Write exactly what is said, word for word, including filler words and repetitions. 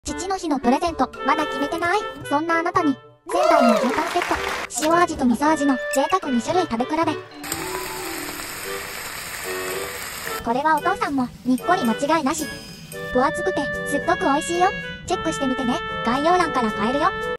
父の日のプレゼント、まだ決めてない。そんなあなたに、仙台の牛タンセット、塩味と味噌味の贅沢に種類食べ比べ。これはお父さんも、にっこり間違いなし。分厚くて、すっごく美味しいよ。チェックしてみてね。概要欄から買えるよ。